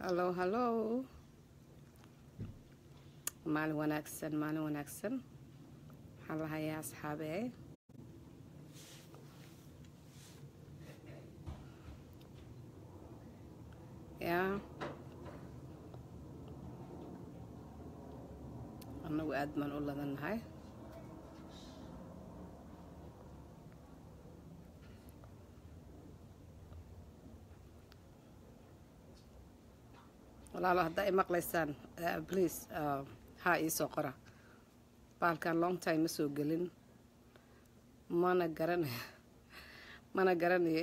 Hello, hello. Maalin wanaagsan, maalin wanaagsan. Waxaan lahayaa asxaabe. Yeah. Annagu aad baan u ladanahay. walaalo hadda ay maqlaysaan please ha ii soo qora baalkan long time ma soo gelin mana garanayo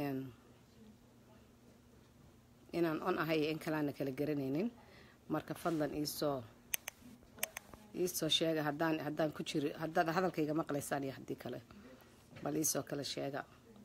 inaan on ahay in kalaana kala garanaynin marka fadlan ii soo sheega haddaan ku jiro haddaad hadalkayga maqlaysaan iyo haddii kale bal ii soo kala sheega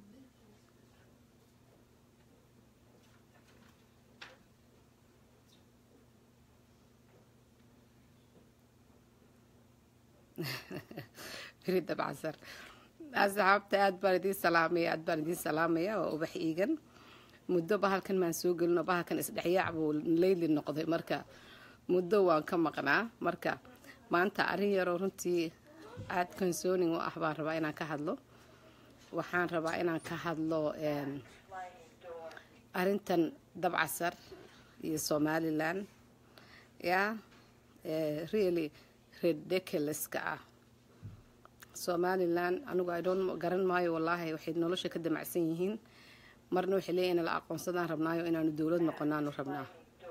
فريد بعسر أصحابتي أدبر دي سلامية وبح إيجن مدة بهالكن منسوق لنا بهالكن إسدحياع والليل النقضي مركا مدة وان كم قناة مركا ما أنت أريه رونتي عاد كنسوني وأحبار ربعنا كهدلو وحان ربعنا كهدلو أرنتن دبعسر يسومالي لان يا really ridiculous ka Somaliland anigu I don't garan maayo wallahi waxay nolosha ka damacsan yihiin marna waxay leeyihiin la aqoonsadaan rabnaayo inaanu dawlad noqonaano rabnaa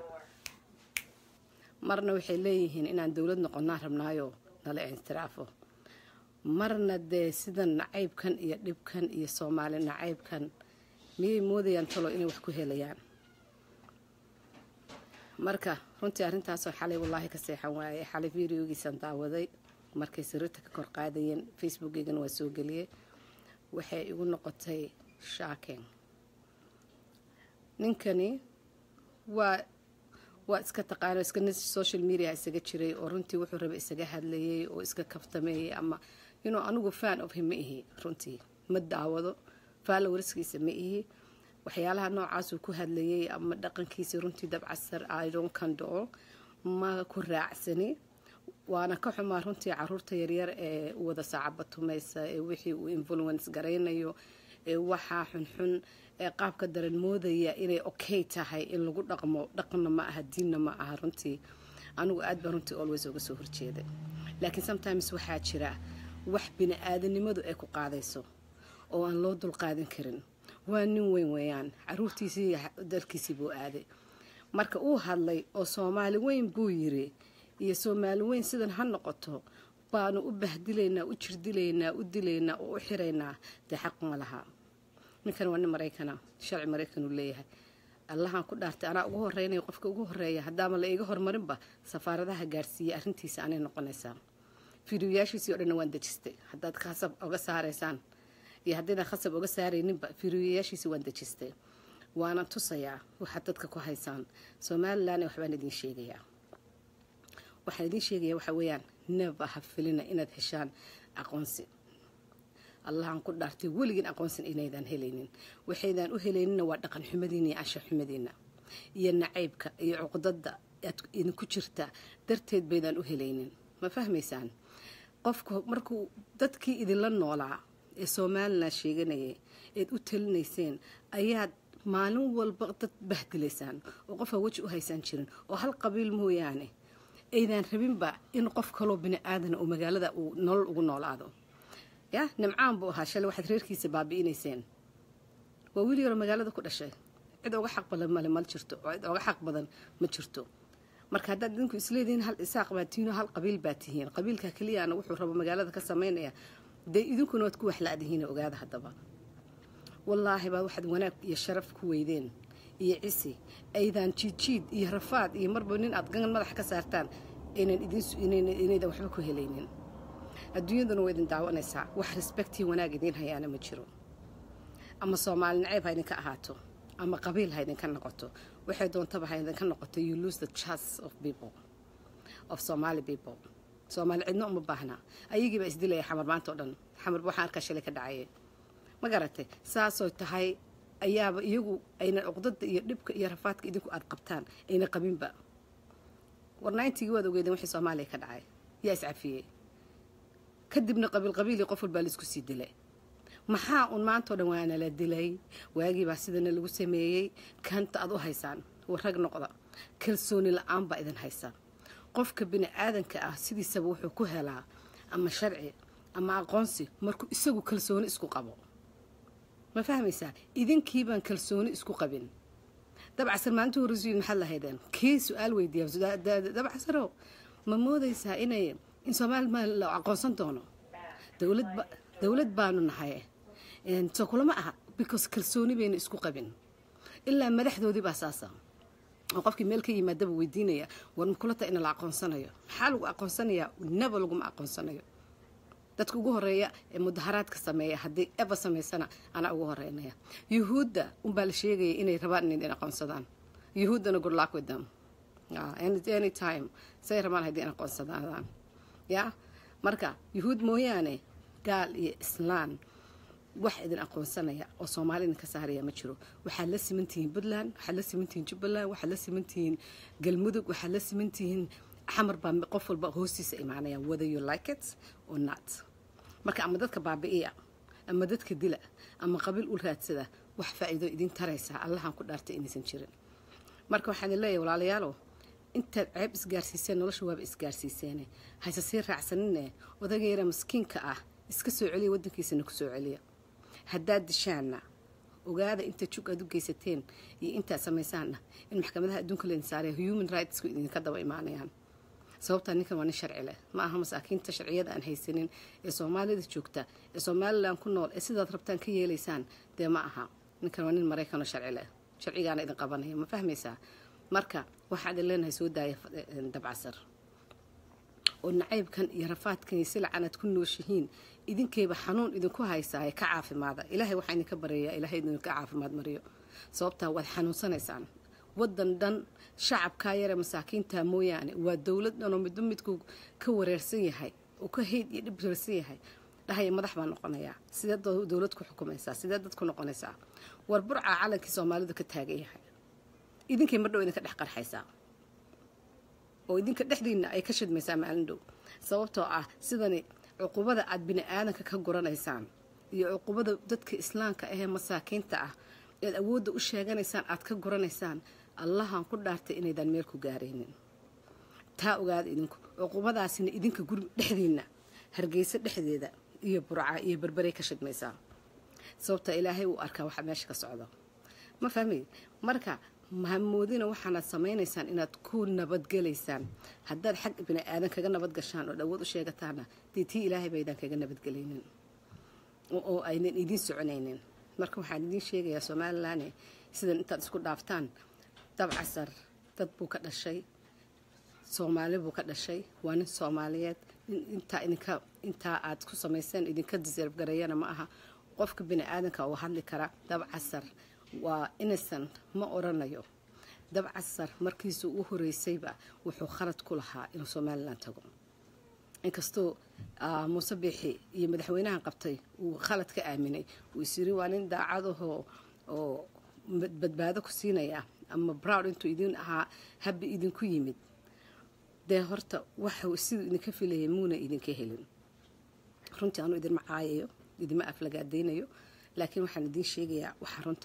marna waxay leeyihiin inaan dawlad noqonaa rabnaayo nala istiraafo marna de sidan nacaybkan iyo dhibkan iyo Soomaali nacaybkan miyay moodayaan talo inay wax ku helayaan marka runtii arintaas oo xalay wallahi ka seexan waayay xalay videogiisan daawaday markay sirta ka kor qaadayeen Facebook-gana waa soo galiyay waxay igu noqotay shocking ninkani waa iska taqaano iska social media isaga jiray oo runtii wuxuu rabay isaga hadlayay oo iska kaftameeyay ama anigu fan of him ihi runtii ma daawado followerskiisa ma ihi waxyaalaha noocaas uu ku hadlayay ama dhaqankiisa runtii dabcasar I don't condone ma ku raacsani waana ka xumaa runtii caruurta yaryar ee wada saacaba tumaysa ee wixii uu influence gareynayo ee waxa xun ee qaabka daran moodaya inay okay tahay in lagu dhaqno ma aha diinna ma aha runtii anigu aad baan runtii always uga soo horjeeday laakiin sometimes waxaa jira wax bini aadanimadu ay ku qaadayso oo aan loo dul qaadan karin waa nin weyn weeyaan caruurtiisii dalkiisii buu aaday marka uu hadlay oo Soomaali weyn buu yiri iyo Soomaali weyn sidan ha noqoto baanu u bahdileynaa u jirdileynaa u dileynaa oo u xireynaa de xaq ma laha ninkan waa nin Mareykan sharci Mareykan uu leeyahay allahan ku dhaartay ana ugu horeynay qofka ugu horeeya hadama la iga hormarinba safaaradaha gaarsiiyay arintiisa aanay noqonaysaa fiidiyoyaashiisii oo dhan waan dajistay haddaad khasab uga saareysaan iyo haddii khasab uga saareyninba fiidiyoyaashiisii waan dajistay waana tusayaa waxa dadka ku haysaan Somaliland waxbaan idin sheegayaa waxa weeyaan never ha filina inaad heshaan aqoonsi allahan ku dhaartay weligiin aqoonsan inaydan helaynin waxaydan u helaynin waa dhaqan xumadiina iyo anshax xumadiina iyo nacaybka iyo cuqdada idin ku jirta darteed baydan u helaynin ma fahmaysaan qofku markuu dadkii idin la noolaa ee Soomaaliland sheeganayay ee u talinayseen ayaad maalin walba dad bahdilaysaan oo qof waji u haysan jirin oo hal qabiil mooyaane aydan rabinba in qof kale bini aadan oo magaalada uu nolol ugu noolaado ya nimcaan buu ahaa shalay waxaad reerkiisa baabi'inayseen waa wiil yar magaalada ku dhashay cid uga xaq badan ma jirto oo cid uga xaq badan ma jirto marka haddaad idinku isleediin hal isaaq baatiino hal qabiil baatihiin qabiilka kaliyaana wuxuu rabo magaalada ka sameynaya de idinkuna wad ku wax la adihiina ogaada hadaba wallahi baa waxaad wanaag iyo sharaf ku weydeen iyo cisi aydan jiid iyo rafaad iyo marba nin aad gangan madax ka saartaan inaydan waxba ku helaynin adduunyaduna way idin daawanaysaa wax respect iyo wanaag idin hayaana ma jiro ama Soomaali nacayb ha idinka ahaato ama qabiil ha idinka noqoto waxay doontaba ha idinka noqoto you lose the trust of people of Somali people Soomaali cidna uma baahna ayagiiba isdilaya xamar maanta oo dhan xamar waxaan arkaa shalay ka dhacay ma garatay saasoo tahay ayaaba iyagu ayna uqdada iyo dhibka iyo rafaadka idinku aad qabtaan ayna qabinba war 90 waad ogeedeen wixii Soomaaliya ka dhacay yaa iscafiyay kadibna qabiil qof walba la isku sii dilay maxaa un maanta dhan waana la dilay waagi baa sidana lagu sameeyay kanta aad u haysaan warag noqda kalsooni la'aan baa idin haysan qofka bini aadanka ah sidiisaba wuxuu ku helaa ama sharci ama aqoonsi markuu isagu kalsooni isku qabo ma fahmaysaa idinkii baan kalsooni isku qabin dabcan maanta horisiin maxaa la haydeen kii su'aal weydiiyo dabcan ma moodaysaa inay in Soomaali ma la aqoonsan doono dawlad baanu nahay soo kulama aha because kalsooni bayna isku qabin ilaa madaxdoodii baa saasa qofkii meel ka yimaadaba weydiinaya war ma kula tahay in la aqoonsanayo maxaa lagu aqoonsanayaa naba lagu ma aqoonsanayo dadka ugu horeeya ee mudaharaadka sameeya haddii ever sameysana ana ugu horeynaya yuhuudda baa la sheegaya inay rabaan inay aqoonsadaan yuhuuddana good luck with them any time say rabaan haddii aqoonsadaan ya marka yuhuud mooyaane gaal iyo islaan wax idin aqoonsanaya oo Soomaalina ka saaraya ma jiro waxa la simantiin Puntland waxa la simantiin Jubbaland waxa la simantiin Galmudug waxa la simantiin xamar baa qof walba hoostiisa imaanaya whether you like it or not marka ama dadka baabi'iya ama dadka dila ama qabiil u raadsada wax faa'iido idin taraysa allahan ku dhaartay inaysan jirin marka waxaan leeyahay walaalayaal inta ceeb isgaarsiiseen nolosha waaba isgaarsiiseen haysa sii raacsanine odageera miskiinka ah iska soo celiya wadankiisana ku soo celiya haddaad dishaana ogaada inta jug aad u geysateen iyo inta sameysana in maxkamadaha adduunka la insaaray human rights ku idin ka daba imaanayaan sababta ninkan waa nin sharci leh ma aha masaakiinta sharciyada aan haysanin ee Soomaalida joogta ee Soomaaliland ku nool ee sidaad rabtaan ka yeelaysaan dee ma aha ninkan waa nin Mareykan sharci leh sharcigaana idin qabanaya ma fahmaysaa marka waxaad leenahay soo daaya dabcasar oo nacaybkan iyo rafaadkan iyo silcanad ku nooshihiin idinkeeba xanuun idinku haysaa ka caafimaada ilaahay waxa idinka bareeyaa ilaahay idinka caafimaad mariyo sababta waad xanuunsanaysaan wadan dhan shacabka yare masaakiinta mooyaane waa dawlad dhan oo midku ka wareersan yahay oo ka hayd iyo dhibirsan yahay dhahay madax baan noqonayaa sida dawlad ku xukumaysaa sida dadku noqonaysaa war burca calankii Soomaalidu ka taagan yahay idinkay mar dhow idinka dhex qarxaysaa oo idinka dhexdiina ay ka shidmaysaa maalin dhow sababtoo ah sidani cuqubada aad bini aadanka ka goranaysaan iyo cuqubada dadka islaamka ah ee masaakiinta ah ee awoodda u sheeganaysaan aad ka goranaysaan allahan ku dhaartay inaydan meel ku gaareynin taa ogaada idinku cuqubadaasina idinka guri dhexdiina hargeysa dhexdeeda iyo burca iyo barbaray ka shidmaysaa sababta ilaahay uu arkaa waxa meesha ka socdo ma fahmay marka mahamoodina waxaana sameeynaysan inaad ku nabadgelaysaan haddaad xaq ibn aadan kaga nabad gashaan oo dhawood u sheegataana tii ilaahay baydan kaga nabadgelaynin oo aynan idin soconaynin marka waxaan idin sheegayaa Soomaaliland sidan intaad isku dhaaftaan dabcasar dad buu ka dhashay Soomaali buu ka dhashay waa nin Soomaaliyeed inta aad ku sameyseen idinka deserve gareeyana ma aha qofka bini aadanka oo hadli kara dabcasar waa innocent ma oranayo dabcasar markiisu u horeysayba wuxuu khalad ku lahaa inuu Soomaaliland tago inkastoo Muuse Bixi iyo madaxweynaha qabtay uu khalad ka aaminay uu isiri waa nin daacad oo badbaado ku siinaya ama proud intuu idin ahaa habi idinku yimid dee horta waxa sidii idinka filayay muuna idinka helin runtii aanu idin macaayayo idima aflagaadeynayo laakiin waxaan idin sheegayaa waxa runta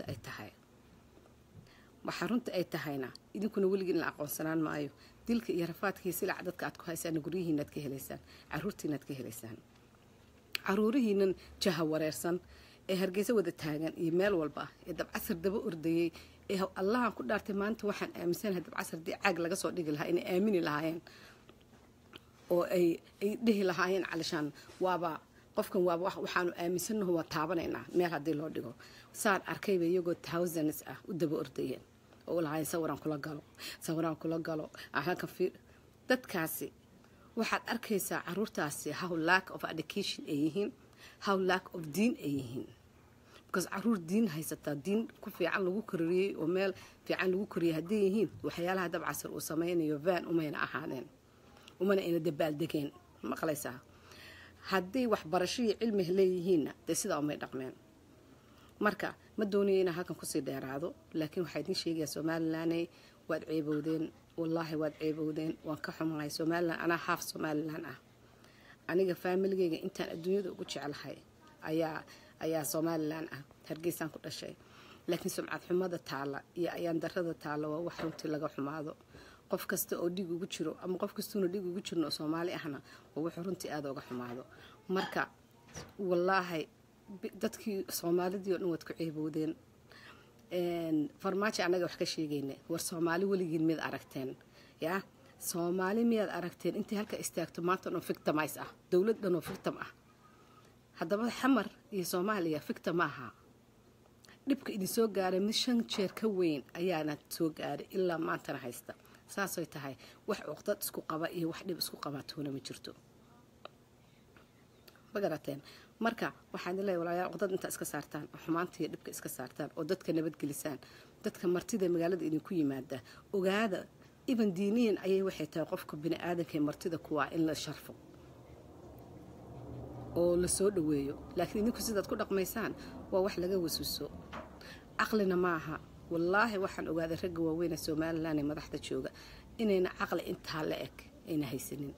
ay tahayna idinkuna weligiin la aqoonsanaan maayo dilka iyo rafaadkii silac dadka aad ku haysaan guriyihiinaad ka helaysaan caruurtiinaad ka helaysaan caruurihiinan jaha wareersan ee hargeysa wada taagan iyo meel walba ee dabcasar daba ordayay ee allahan ku dhaartay maanta waxaan aaminsanahay dabcasar dii caag laga soo dhigi lahaa inay aamini lahaayeen oo ay dhihi lahaayeen calishaan waaba qofkan waaba waxaanu aaminsanahay waa taabanaynaa meel haddii loo dhigo saan arkayba iyagoo thousands ah u daba ordayeen oo lahaayeen sawiraan kula galo halkan fiir dadkaasi waxaad arkaysaa caruurtaasi how lack of education ay yihiin how lack of diin ay yihiin because caruur diin haysataa diin ku fiican lagu koriyay oo meel fiican lagu koriyay haddii yihiin waxyaalaha dabcasar uu sameynayo van umayna ahaadeen umana ina dabaal degeen maqlaysaa haddii waxbarasho iyo cilmi leeyihiinna dee sidaa umay dhaqmeen marka ma doonayo inaan halkan kusii dheeraado laakiin waxaa idin sheegayaa Somaliland waad ceebowdeen wallahi waad ceebowdeen waan ka xumahay Somaliland anaa half Somaliland ah aniga familygayga intaan adduunyada ugu jecelahay ayaa Somaliland ah Hargeysaan ku dhashay laakiin sumcad xumada taala iyo ayaan darrada taala waa wax runtii laga xumaado qof kasta oo dhig ugu jiro ama qof kasta oo dhig ugu jirno Soomaali ahna waa wax runtii aad uga xumaado marka wallahi dadkii Soomaalidii oo dhan wad ku ceebowdeen farmaajo anaga wax ka sheegaynay war Soomaali waligiin mid aragteen yaa Soomaali mid aragteen intii halka istaagto maanta oo victimize ah dawladdan oo victim ah haddaba xamar iyo Soomaaliya victim aha dhibka idin soo gaaray mid 5 jeer ka weyn ayaana soo gaaray ilaa maanta haysta saasay tahay wax uqdad isku qaba iyo wax dhib isku qaba toona ma jirto bagarateen marka waxaan leeyahay walaalayaal uqdad inta iska saartaan oo xumaanta iyo dhibka iska saartaan oo dadka nabad gelisaan dadka martida magaalada idin ku yimaada ogaada ibn diiniin ayay waxay tahay qofka bini aadanka martida kuwa in la sharfo oo la soo dhaweeyo laakiin idinku sidaad ku dhaqmaysaan waa wax laga wasuuso aqlina maaha wallahi waxaan ogaaday rag waaweyn ee Somaliland madaxda jooga inayna aqli inta la eg ayna haysanin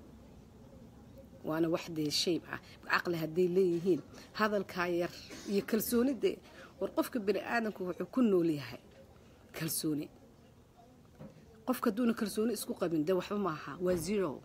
وانا وحده شيء عقله هدي ليهين هذا الكاير يكلسوني دي ورقفك بني آدمك وحكونه ليها كلسوني قفك دون كلسوني اسكو قبين ده وحبا معها وزيرو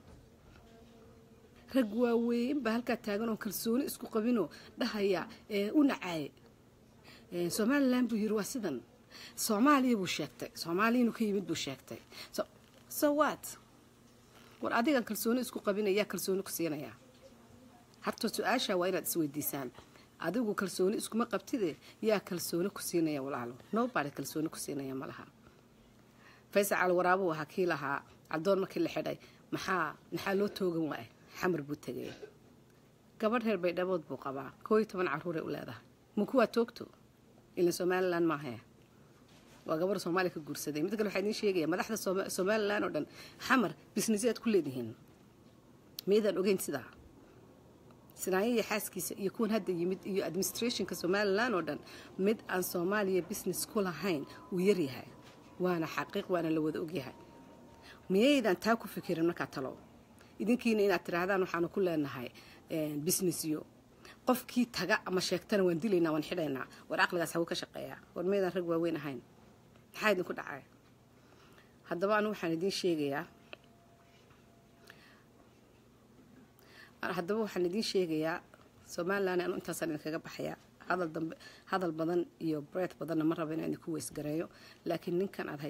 رقوا وين بهالكا تاغنون كلسوني اسكو قبينو ده هيا ونعاي سومالي لان بيروا سيدن سومالي بو شاكتay سومالي انو كيمid بو شاكتay so what war adiga kalsooni isku qabinaya kalsooni ku siinaya harto su'aasha waa inaad isweydiisaan adigu kalsooni iskuma qabtide yaa kalsooni ku siinaya walaalo nobody kalsooni ku siinaya malaha Faysal Waraabo waxa kiilaha adoon markii la xidhay maxaa loo toogan waay xamar buu tagay gabadh heer bay dhabood buu qabaa 12 caruur ay u leedahay ma kuwa toogto ila Somaliland ma aha وقبر Soomaali ka guursaday mid kale waxa idin sheegaya madaxda Somaliland oo dhan xamar businesseed ku leedihiin meedan ogeyn sida sinaayay xaaskiisa iyo kuwan hadda yimid iyo administrationka Somaliland oo dhan mid aan Soomaaliya business ku lahayn uu yar yahay waana xaqiiq waana la wada ogyahay meedan taa ku fikirin marka talo idinkiina inaad tirahdaan waxaan ku leenahay business iyo qofkii taga ama sheegtana waan dilaynaa waan xidhaynaa war aqligaas hawo ka shaqeeya war meedan rag waaweyn ahayn maxay idin ku dhacay haddaba anu waxaan idin sheegayaa Somaliland anu intaas kaga baxaya hadal badan iyo breath badan ma rabo inaan ku weys gareeyo laakiin ninkan aad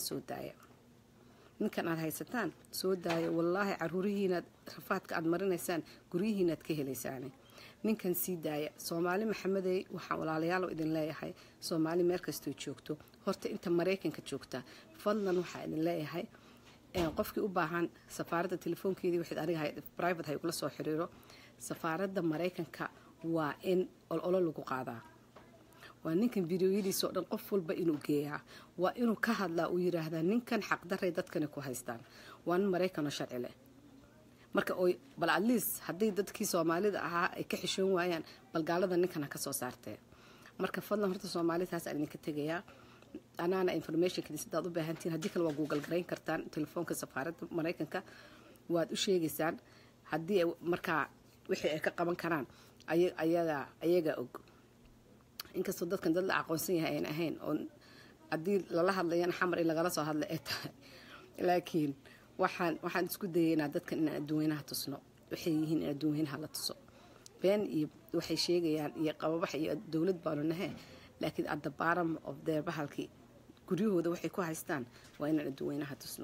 haysataan soo daaya wallahi caruurihiina rafaadka aad marinaysaan guriyihiina aad ka helaysaan ninkan sii daaya Soomaali Maxameday waxa walaalayaal oo idin leeyahay Soomaali meel kasta joogto horta inta Mareykanka joogta fadlan waxa idin leeyahay qofkii u baahan safaaradda telefoonkeedii wixii aniga private hay kula soo xiriiro safaaradda Mareykanka waa in olo lagu qaadaa waa ninkan videoyadiisa oo dhan qof walba inuu geeyaa waa inuu ka hadlaa uu yiraahdaa ninkan xaq darray dadkana ku haystaan waan Mareykan oo sharci leh marka oo bal at least haddii dadkii Soomaalida ahaa ay ka xishoon waayaan bal gaalada ninkan ka soo saartay marka fadlan horta Soomaalidaas aan idinka tagayaa anaana information kidi sidaad u baahantiin haddii kale waa Google gareyn kartaan telefoonka safaaradda Mareykanka waad u sheegaysaan haddii marka wixii ay ka qaban karaan ayaga og inkastoo dadkan dad la aqoonsan yahay aan ahayn oo haddii lala hadlayaan xamar in lagala soo hadlo ay tahay laakiin waxaan isku dayeynaa dadkan in adduunyanaha tusno waxay yihiin in adduunyanaha la tuso been iyo waxay sheegayaan iyo qababax iyo dawlad baanu nahay laakiin at the bottom of their bahalki guriyahooda waxay ku haystaan waa in adduunyanaha tusno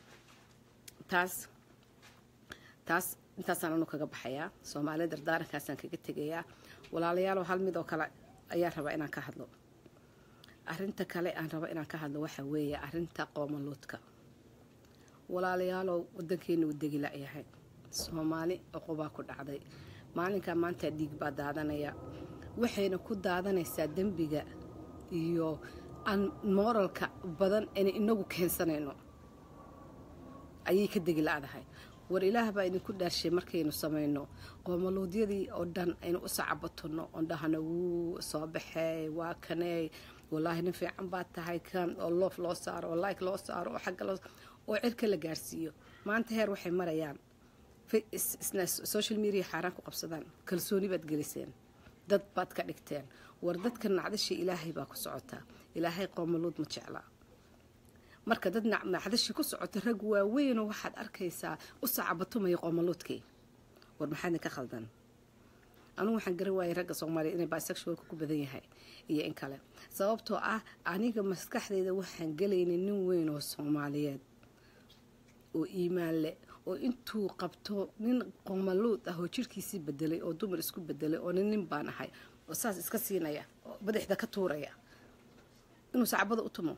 taas intaasaan anu kaga baxayaa Soomaaliya dardaarankaasaan kaga tegayaa walaalayaal hal mid oo kale ayaa raba inaan ka hadlo arinta kale aan raba inaan ka hadlo waxa weeye arinta qoomaluudka walaalayaal wadankeena u degi laayahay Soomaali qoba ku dhacday maalinka maanta dhiig baa daadanaya waxayna ku daadanaysaa dambiga iyo aan moralka badan in inagu keensanayno ayay ka degi laadahay war ilaah baa idinku dhaarshay markaynu samayno qoomaluudyadii oo dhan aynu u sacabatano oo dhahana wuu soo baxay waa kanay wallaahi nin fiican baad tahay kan oo loof loo saaro oo like loo saaro oo xagga loo oo cirka la gaarsiiyo maanta heer waxay marayaan social media xaaraan ku qabsadaan kalsooni baad geliseen dad baad ka dhigteen war dadka nacdashii ilaahay baa ku socotaa ilaahay qoomaluud ma jeclaa marka dad nacdashii ku socota rag waaweynoo waxaad arkaysaa u sacabatumaya qoomaluudkii war maxaad ka khaldan anigu waxaan garan waayay ragga Soomaaliyeed inay bisexualku ku badan yahay iyo in kale sababtoo ah aniga maskaxdayda waxaan galeynay nin weyn oo Soomaaliyeed oo iimaan leh oo intuu qabto nin qoomaluud ah oo jirkiisii bedelay oo dumar isku bedelay oo nin baan ahay oo saas iska siinaya oo badaxda ka tuuraya inuu sacabada u tumo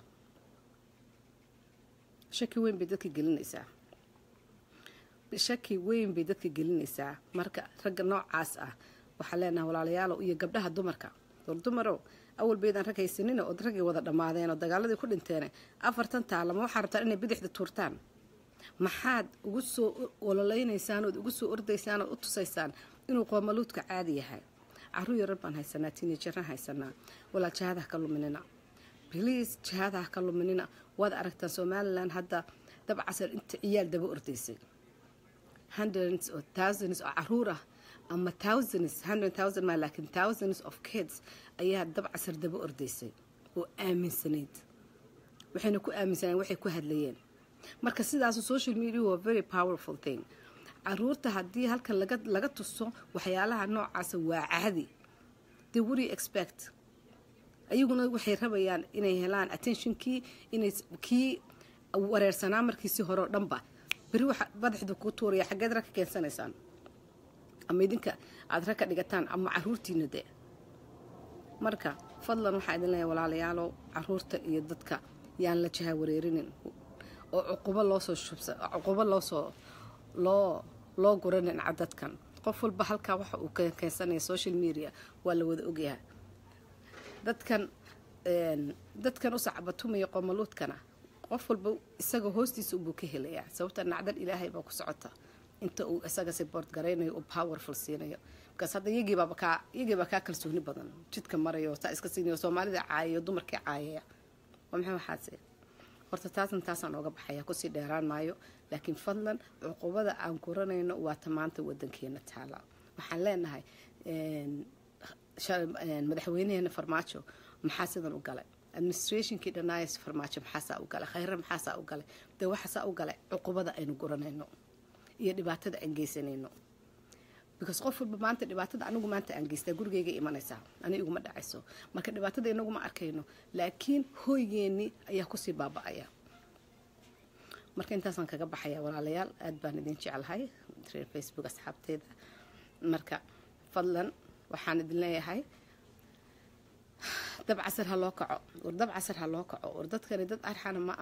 shaki weyn bay dadka gelinaysaa marka ragga noocaas ah waxa leenahay walaalayaal iyo gabdhaha dumarka dumaro awal beedan rag haysanina oo rag wada dhamaadeen oo dagaaladii ku dhinteen 40 taalama waxa rabtaa inay bidixda tuurtaan maxaad ugu soo ololeynaysaan oo ugu soo ordaysaan oo u tusaysaan inuu qoomaluudka caadi yahay caruur yar baan haysanaa teenager haysanaa wala jahada ka luminina please jahada ka luminina wad aragtaan Somaliland hadda dab casar inta ciyaal daba ordaysay hundreds or thousands of caruura ama thousands 100,000 ma laakiin thousands of kids ayaa dab casar daba ordaysay oo aaminsanayd waxayna ku aaminsanaan waxay ku hadlayeen marka sidaas social media waa very powerful thing caruurta hadii halkan laga tuso waxyaalaha noocaas waa caadi they would expect ayaguna waxay rabayaan inay helaan attentionkii inay kii wareersanaa markiisi hore oo dhanba bari waxa badaxdu ku tuuraya xageed rag ka keensanaysaan ama idinka aad rag ka dhigataan ama caruurtiina de marka fadlan waxa idin leeyahay walaalayaalo caruurta iyo dadka yaan la jaha wareerinin oo cuqubo loo guranin cadadkan qof walba halka waxa uu keensanay social media waa la wada ogyahay dadkan u sacabatumay qoomaluudkana qof walba isaga hoostiisa uu ka helayaa sababta nacdal ilaahay baa ku socota inta uu isaga support gareynayo oo powerful siinayo kaas hadda yagiiba ka kalsooni badan jidka marayo taa iska siinayo Soomaalida caayo dumarkii caayaya maxay waxaasay horta taasaan uga baxaya ku sii dheeraan maayo laakiin fadlan cuqubada aan koranayno waa tamaanta wadankeena taala waxaan leenahay madaxweynaheena Farmaajo maxaa sidan u galay administrationkii dhanaayis Farmaajo maxaa u galay khayr maxaa u galay de waxa u galay cuqubada aynu koranayno iyo dhibaatada aan geysanayno because qof walba maanta dhibaatada anigu maanta aan geystaa gurigeyga imanaysa anigu ma dhacayso marka dhibaatada inagu ma arkayno laakiin hooygeeni ayaa ku sii baaba'aya marka intaasan kaga baxaya walaalayaal aad baan idin jecelahay Facebook asxaabteeda marka fadlan waxaan idin leeyahay dab casar ha loo kaco war dadkani dad arxan ma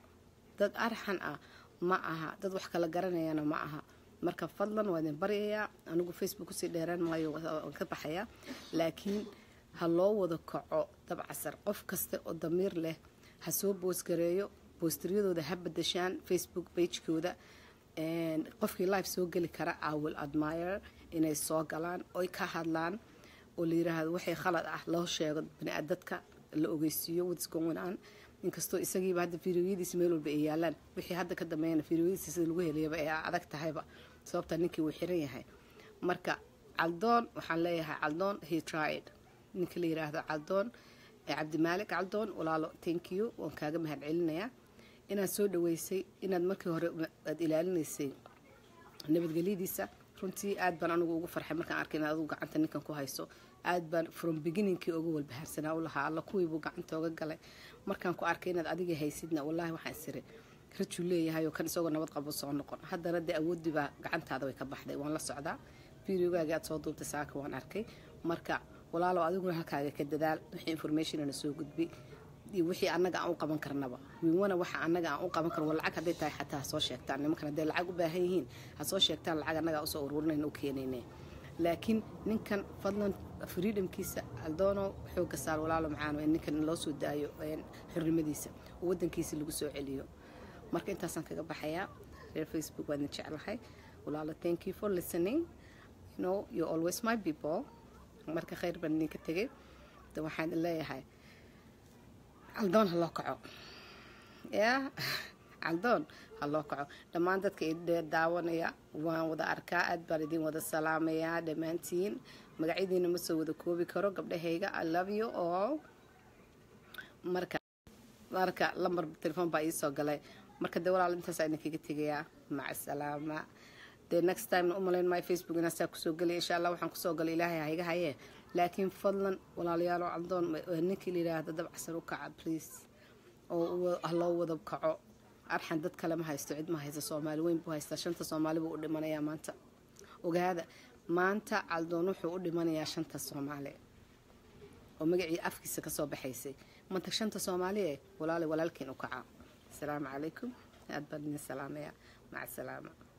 aha dad wax kala garanayana ma aha marka fadlan waa idin baryayaa anigu Facebook ku sii dheeraan maayo waan ka baxaya laakiin ha loo wada kaco dab casar qof kasta oo damiir leh ha soo boosgareeyo boostriyadooda ha badashaan Facebook page-kooda qofkii live soo gali kara I will admire inay soo galaan oo ka hadlaan oo la yiraahdo waxay khalad ah loo sheego bini'aadamka la ogeysiiyo what's going on inkastoo isagiiba hadda fiidiyoodiisa meel walba ay yaalaan wixii hadda ka dambeeyna fiidiyoodiisa sida lagu helayba ay adag tahayba sababta ninkii uu xiran yahay marka caldoon waxaan leeyahay caldoon he tried ninka la yiraahdo caldoon Cabdimaalk caldoon walaalo thank you waan kaaga mahadcelinayaa inaad soo dhaweysay inaad markii hore aad ilaalinaysay nabadgelyadiisa runtii aad baan anigu ugu farxay markaan arkay inaad adigu gacanta ninkan ku hayso aad baan from beginningkii ugu walbahaarsanaa u lahaa alla kuwii buu gacanta uga galay markaan ku arkay inaad adiga haysidna wallaahi waxaan isiri rajul leeyahay oo kan isagoo nabad qabo soo noqon haddana dee awoodii baa gacantaada way ka baxday waan la socdaa videogaaga aad soo duubtay saaka waan arkay marka walaalo adiguna halkaaga ka dadaal wixii information ana soo gudbi iyo wixii annaga aan u qaban karnaba wiina waxa annaga aan u qaban karo lacag haday tahay xataa soo sheegtaan nimankan haday lacag u baahan yihiin ha soo sheegtaan lacag annaga u soo ururinayno keenaynaa laakiin ninkan fadlan freedomkiisa aldoono xooga saar walaalo macaan oo ninkan loo soo daayo xirnimadiisa wadankiisa lagu soo celiyo marka intaasan kaga baxaya reer Facebook waan jeclahay walaalo thank you for listening you know you're always my people marka khayr baan idinka tegay waxaan leeyahay caldoon ha loo kaco yaa caldoon ha loo kaco dhammaan dadka daawanaya waan wada arkaa aad baan idin wada salaamayaa dhammaantiin magacyadiina ma soo wada koobi karo gabdhahayga I love you all marka lambar telefoon baa ii soo galay marka de walaal intaas ayaan kaga tegayaa maca salaama the next time umaleyn my Facebook ina saa kusoo galay insha Allah waxaan kusoo galay ilaahay ha iga haye laakiin fadlan walaalayaal caldoon ninkii yiraahdo dabacsan u kaca please oo loo wada kaco arxan dad kale ma haysto cid ma haysto Soomaali weyn buu haysta shanta Soomaali buu u dhimanayaa maanta ogaada maanta caldoon wuxuu u dhimanayaa shanta Soomaali oo magacii afkiisa ka soo baxaysay maanta shanta Soomaali walaalkiin u kaca assalaamu calaykum aad baan idin salaamayaa maca salaama